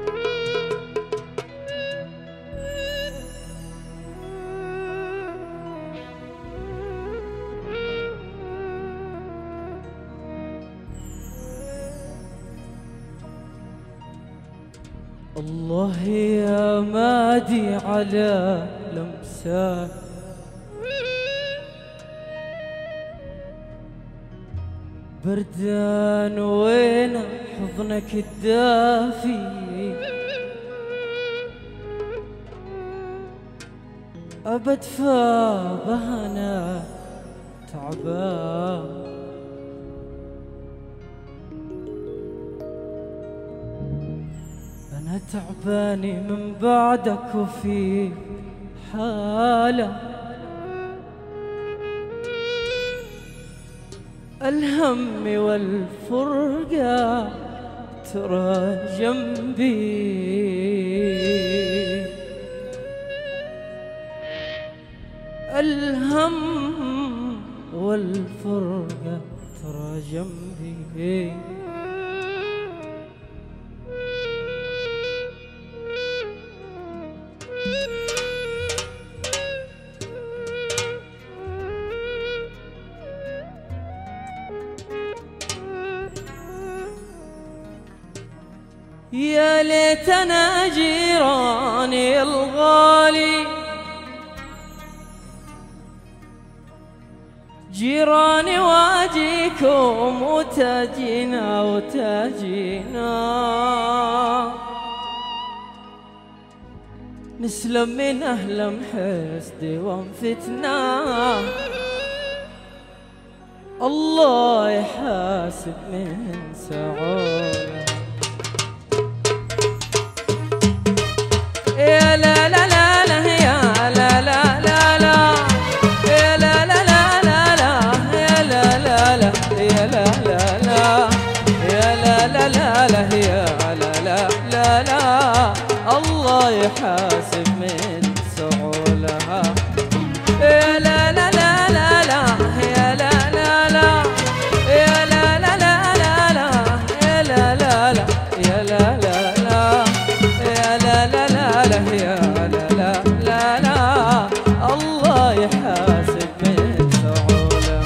الله يا مادي على لمساك، بردان وين حضنك الدافي، أبد فاضه أنا تعبان، أنا تعباني من بعدك وفي حالة، الهم والفرقة ترى جنبي، الهم والفرقة ترى جنبي. يا ليتنا جيراني الغالي، جيراني واجيكم وتاجينا وتاجينا، نسلم من أهل محسد وانفتنا، الله يحاسب من سعونا. يا لا لا لا لا يا لا لا لا لا يا لا لا لا لا لا يا لا لا لا يا لا لا لا يا لا لا لا لا يا لا لا لا لا، الله يحاسب من سعولها. يا لا لا لا لا لا يا لا لا لا يا لا لا لا لا لا يا لا لا لا يا لا لا لا يا لا لا لا يا لا لا لا لا، الله يحاسب من سعولها.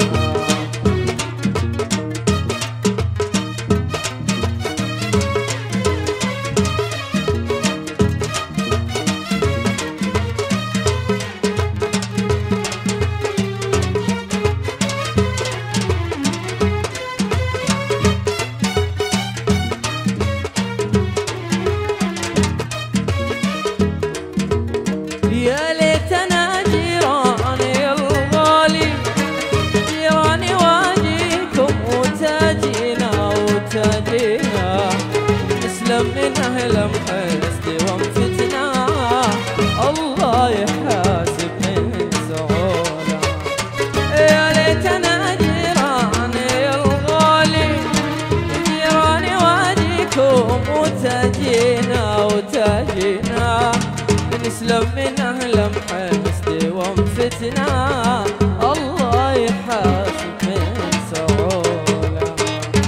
يا ليتنا جيراني الغالي، جيراني واجيكم وتاجينا وتاجينا، نسلم من أهل محسد وانفتنا، الله يحاسب من سعونا. يا ليتنا جيراني الغالي، جيراني واجيكم وتاجينا وتاجينا، نسلم من أهل محسد وانفتنا، الله يحاسب من سعونا.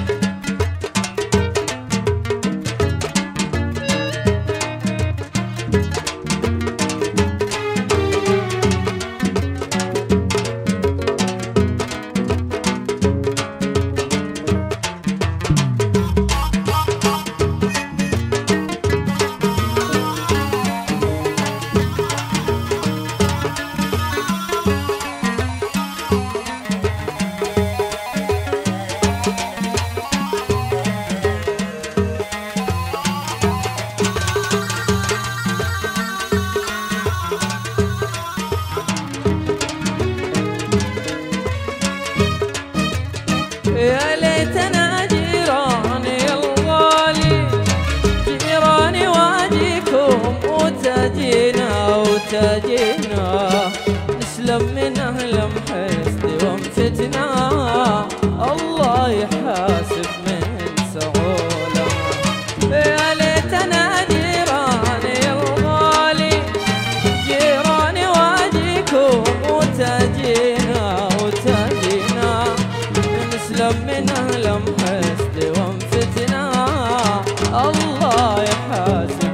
يا ليتنا جيراني الغالي، جيراني واجيكم وتاجينا وتاجينا، نسلم من أهل محسد وانفتنا، الله يحاسب من سعونا. يا ليتنا جيراني الغالي، جيراني واجيكم وتاجينا وتاجينا، نسلم من أهل محسد وانفتنا، الله يحاسب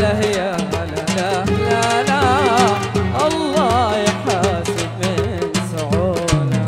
لا يا لا لا لا الله يحاسب من سعوله.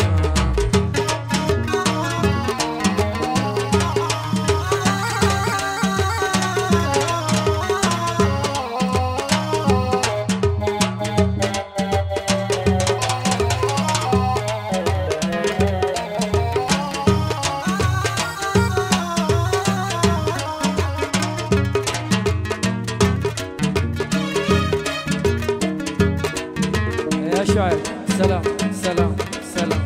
يا شاعر سلام سلام سلام.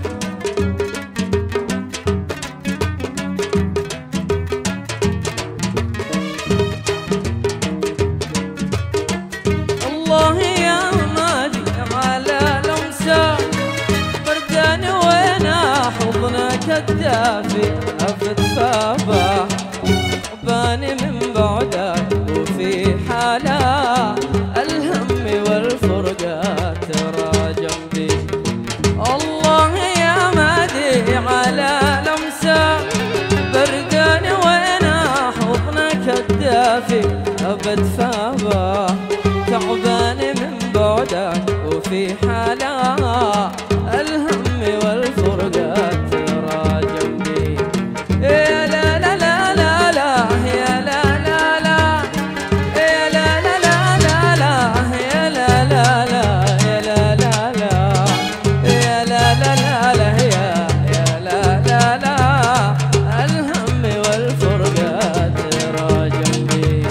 الله يا مادي على الامساء بردان وانا حضنك الدافي افت فابا باني من بعدك وفي حاله الهم والفرقات ترى جنبي. الله يا مادي على الامساء بردان وانا حضنك الدافي ابد فابا تعبان من بعدك وفي حاله الهم والفرقات ترى جنبي. يا لا لا لا لا لا يا لا لا لا يا لا لا لا لا يا لا لا لا يا لا لا لا يا لا لا لا يا لا لا لا الهم والفرقات ترى جنبي.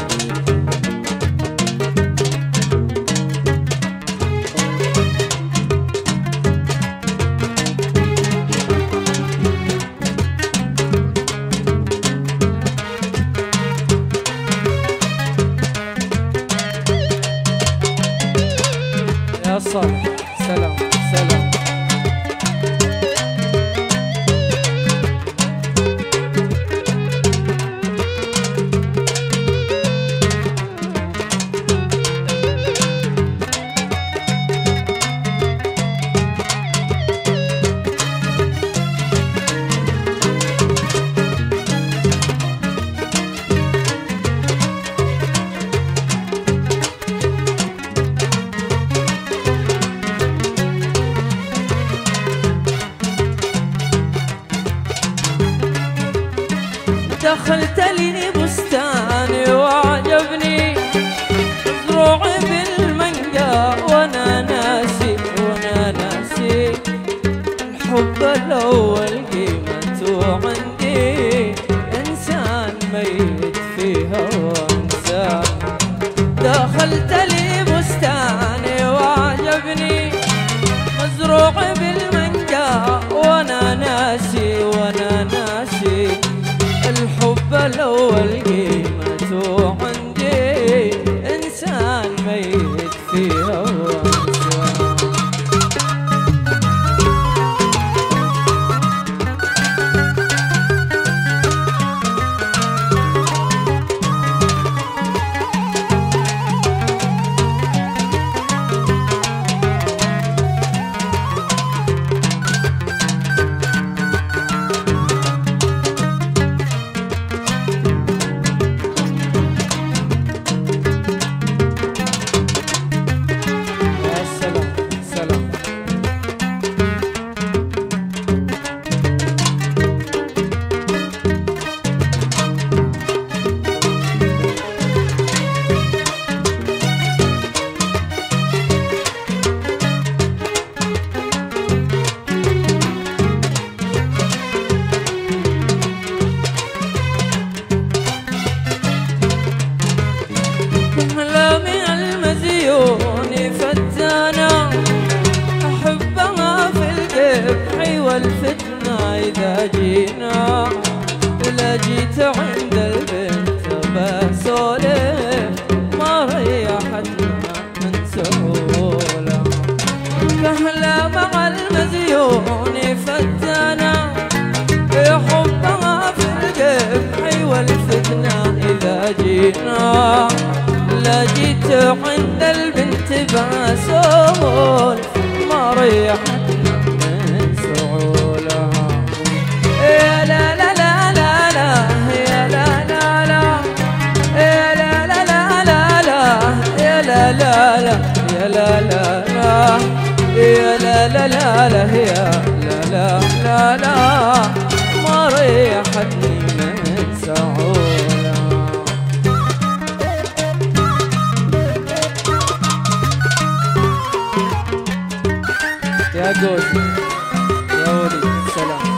يا صالح سلام سلام. دخلت لي بستاني وعجبني زروعي بالمنقى وانا ناسي الحب الاول قيمته عندي انسان ميت فيها وانسان. دخلت لي بستاني وعجبني مزروعي بالمنقى وانا ناسي الحب الأول قيمته عندي إنسان ميت فيها وانسان. والفتنة إذا جينا إلا جيت عند البنت بسولف ما ريحتنا من سهولة. كهلا مع المزيون فتانا حبها في القبح والفتنة إذا جينا إلا جيت عند البنت بسولف ما ريحتنا من سهولة. يا لا لا لا لا لا يا لا لا لا يا لا لا لا لا لا لا لا لا يا لا لا لا لا ما ريحتني من سعولة. يا جوزي يا ولي سلام.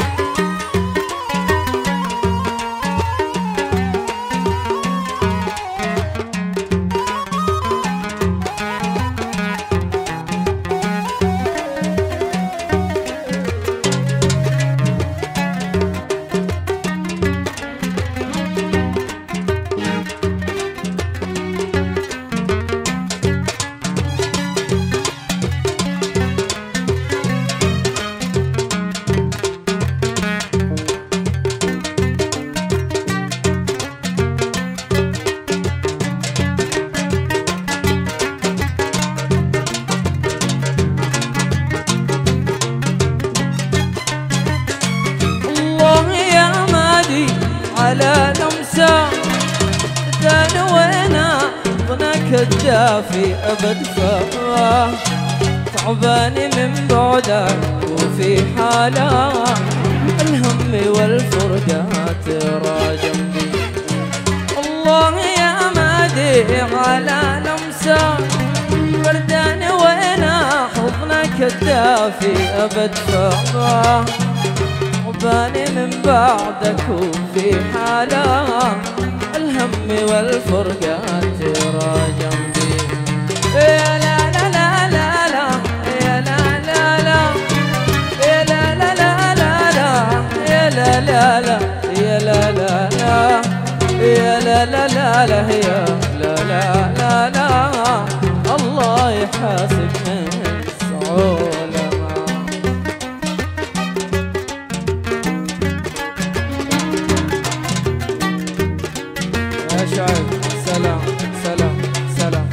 على لمسة ثاني وينا ظنك الدافي أبد فاه تعباني من بعدك وفي حالة الهم والفرقة ترى جنبي. الله يا مادي على لمسة برداني وينا حضنك الدافي أبد فاه تعباني من بعدك وفي حالة الهم والفرقة ترى جنبي. يا لا لا لا لا لا يا لا لا لا يا لا لا لا لا يا لا لا لا يا لا لا لا يا لا لا لا لا يا لا لا لا لا الله يحاسب من سعولة. سلام سلام سلام.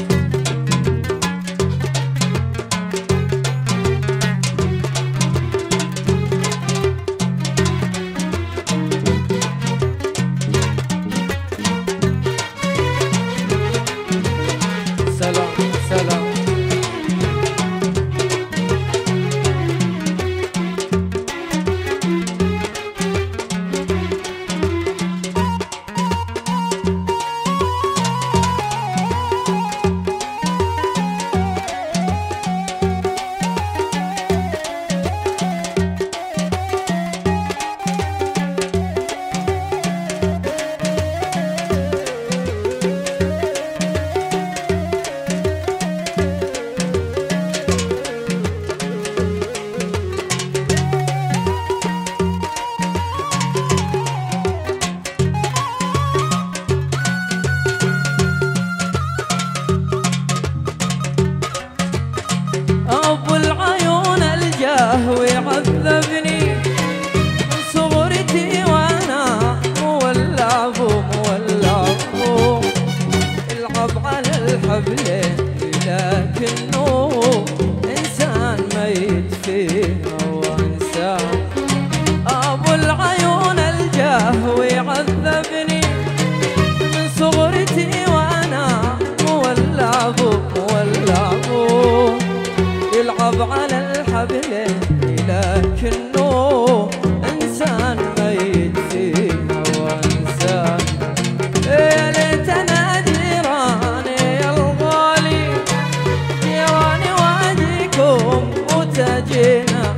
سلام سلام. أبو العيون الجهوي عذبني من صغرتي وأنا مولع يلعب على الحبلين لكنه إنسان ميت فيه هو إنسان. أبو العيون الجهوي عذبني من صغرتي وأنا مولع يلعب على الحبل لكنه إنسان ميت فيه هو إنسان. يا ليتنا جيراني يا الغالي جيراني واديكم وتجينا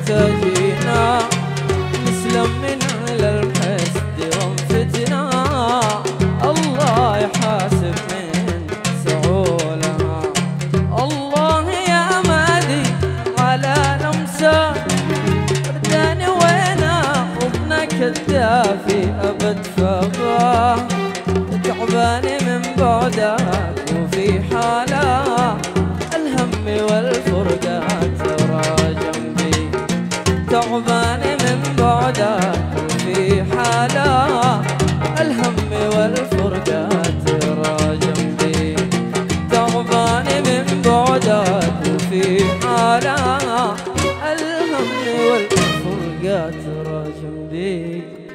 نسلم من على الحسد وانفتنا الله يحاسب من سعولها. الله يا مادي على لمسة برداني وينا حضنك الدافي أبد فضاه تعباني من بعدك وفي حالة الهم والفرقة ترى جنبي. تعباني من بعدك وفي حالة الهم والفرقة ترى جنبي. تعباني من بعدك وفي حالة الهم والفرقة ترى جنبي.